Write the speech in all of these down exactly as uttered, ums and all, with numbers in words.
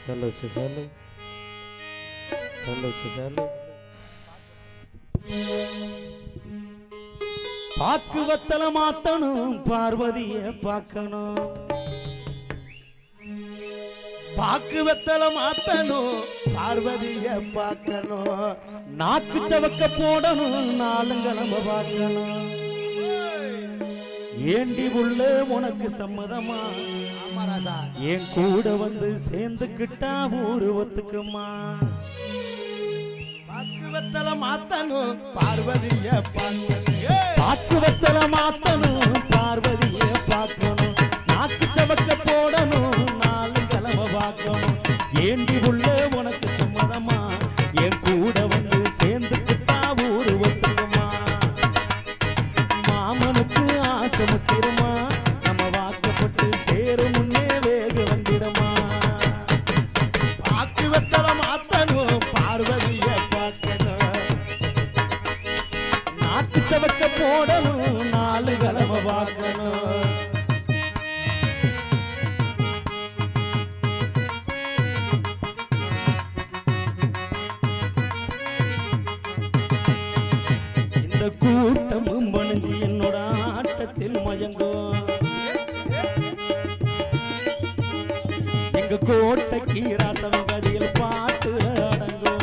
Hello, check, hello. Hello, check, hello. பாக்கு வத்தல மாத்தணும் பார்வதிய பார்க்கணும் பாக்கு வத்தல மாத்தணும் பார்வதிய பார்க்கணும் நாக்கு சவக்க போடணும் நாளுங்கிழமை பார்க்கணும் ஏண்டி உள்ள உனக்கு சம்மதமா என் கூட வந்து சேர்ந்துக்கிட்டா ஊரு ஒத்துக்குமா பாக்கு வத்தல மாத்தணும் பார்வதிய பார்க்கணும் பாக்கு வத்தல மாத்தணும் பார்வதிய பார்க்கணும் நாக்கு சவக்க போடணும் நாளுங்கிழமை பார்க்கணும் ஏண்டி உள்ள உனக்கு சம்மதமா என் கூட வந்து சேர்ந்துக்கிட்டா ஊரு ஒத்துக்குமா மாமனுக்கு ஆசை முத்திரமா நம்ம வாக்கப்பட்டு சேரும் முன்னே வேக வந்திடமா பாக்கு வத்தல மாத்தணும் பார்வதிய பார்க்கணும் நாக்கு சவக்க போடணும் நாலு கிழமை பார்க்கணும் இந்த கூட்டமும் பணிஞ்சு என்னோட ஆட்டத்தில் மயங்கும் எங்க கோட்டைக்கு ராசவன் கதியில் பாட்டு அடங்கும்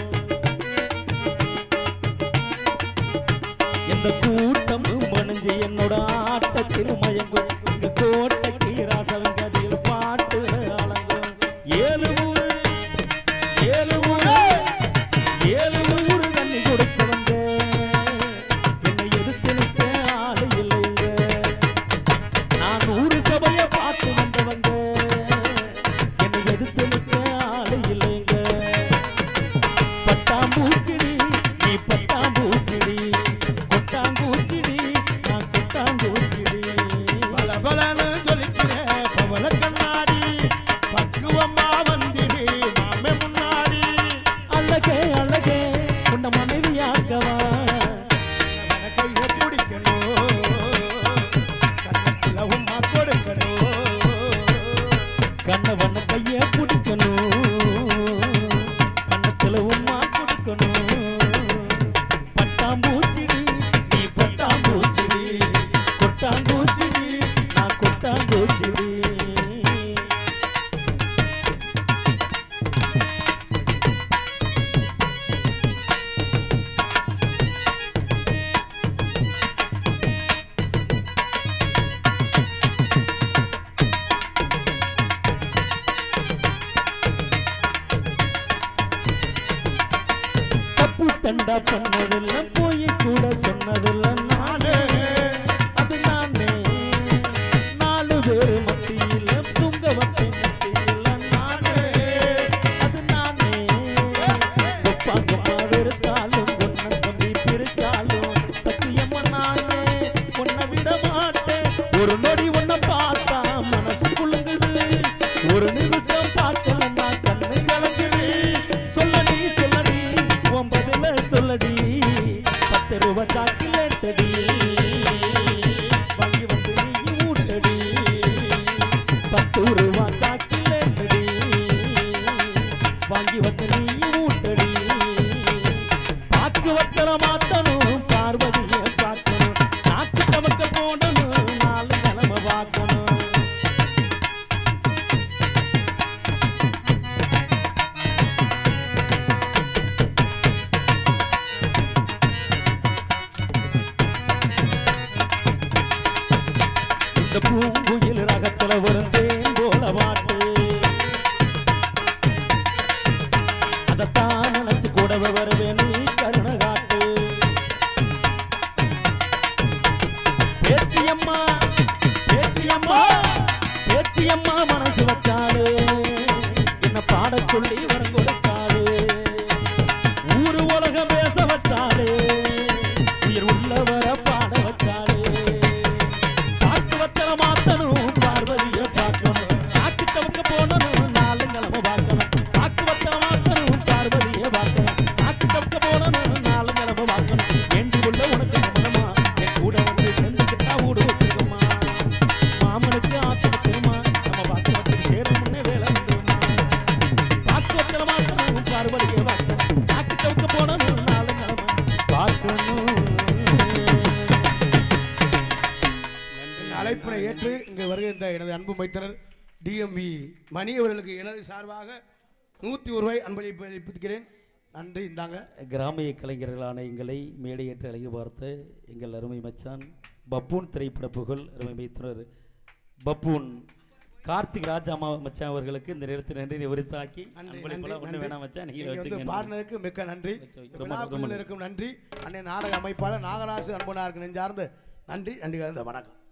இந்த கூட்டமும் பணிஞ்சு என்னோட ஆட்டத்தில் மயங்கும் எங்க கோட்டைக்கு ராசவன் கதியில் பாட்டு அடங்கும் ஏழு ஊரு ஏழு ஊரு ஏழு ஊரு தண்ணி குடிச்சவங்க என்னை எதிர்த்து நிற்க ஆளு இல்லைங்க நான் ஊரு சபையை பார்த்து வந்தவங்க என்னை எதிர்த்து நிற்க ஆளு இல்லைங்க பட்டாம்பூச்சிடி நீ பட்டாம்பூச்சிடி கொட்டாங்கூச்சிடி நான் கொட்டாங்கூச்சிடி பல பலன்னு சொல்லிக்கிறேன் பவள கண்ணாடி பக்குவமா வந்திரு மாமே முன்னாடி அழகே அழகே உன்னை மனைவியாக்கவா கையை பிடிக்கணும் கண்ணத்துல உமா கொடுக்கணும் கண்ணவன கைய பிடிக்கணும் கண்ணத்துல உமா கொடுக்கணும் பட்டாம்பூச்சிடி நீ பட்டாம்பூச்சிடி கொட்டாம்பூச்சிடி நான் கொட்டாம்பூச்சிடி தப்பு தண்டா பண்ணதில்லை போய் கூட சொன்னதில்லை நானே அது நானே நாலு பேரு மத்தியில் தூங்க வைப்பேன் மத்தியில் நானே அது நானே கொப்பா கொப்பா வெறுத்தாலும் ஒன்ன கம்பி பிரிச்சாலும் சத்தியமா நானே உன்னை விட மாட்டேன் ஒரு நொடி உன்னை பார்த்தா மனசு குலுங்குது ஒரு நிமிஷம் பார்க்கலன்னா கண்ணு கலங்குது சொல்லடி சொல்லடி உன் பதில சொல்லடி பத்து ரூபா சாக்கிலேட்டடி வாங்கி வந்து நீ ஊட்டடி பத்து ரூபா சாக்கிலேட்டடி வாங்கி வந்து நீ ஊட்டடி பாக்கு வத்தல மாத்தணும் பார்வதிய பார்க்கணும் நாக்கு சமக்க போடணும் நாலு கிழமை பார்க்கணும் இந்த பூங்குயில் ரகத்துல வரும் தேங்கோல பாட்டு அதத்தான் நினைச்சு கூடவே வருவே நீ கருண காட்டு பேச்சியம்மா பேச்சியம்மா பேச்சியம்மா மனசு வச்சாரு என்ன பாட சொல்லி வரம் கொடுத்தாரு ஊரு உலகம் பேச வச்சாரு உயிர் உள்ளவர பாட வச்சாரு பாக்கு வத்தல மாத்தணும் பார்வதிய பார்க்கணும் நாக்கு சவக்க போடணும் நாலு கிழமை பார்க்கணும் பாக்கு வத்தல மாத்தணும் பார்வதிய பார்க்கணும் நாக்கு சவக்க போடணும் நாலு கிழமை பார்க்கணும் ஏண்டி உள்ள உனக்கு சம்மதமா என் கூட வந்து சேர்ந்துக்கிட்டா ஊடு வச்சிருக்குமா மாமனுக்கு ஆசை தெரியுமா நம்ம பார்க்க வந்து சேரும் முன்னே வேலை வந்துருமா அழைப்பினை ஏற்று இங்கே வருகின்ற எனது அன்பு மைத்தனர் டிஎம்பி மணி அவர்களுக்கு எனது சார்பாக நூற்றி ஒரு ரூபாய் அன்பளிப்பு அளிப்பிக்கிறேன். நன்றி. இந்தாங்க. கிராமிய கலைஞர்களான எங்களை மேடையேற்று அழகி பார்த்த எங்கள் அருமை மச்சான் பப்பூன் திரைப்பட புகழ் அருமை மைத்துனர் பப்பூன் கார்த்திக் ராஜாமா மச்சான் அவர்களுக்கு இந்த நேரத்தில் நன்றி உரித்தாக்கி ஒன்று வேணாம் மச்சான் நீங்கள் பாடினதுக்கு மிக்க நன்றி. இருக்கும் நன்றி. அன்னை நாடக அமைப்பாளர் நாகராசு அன்பனாருக்கு நெஞ்சார்ந்த நன்றி. நன்றி. வணக்கம்.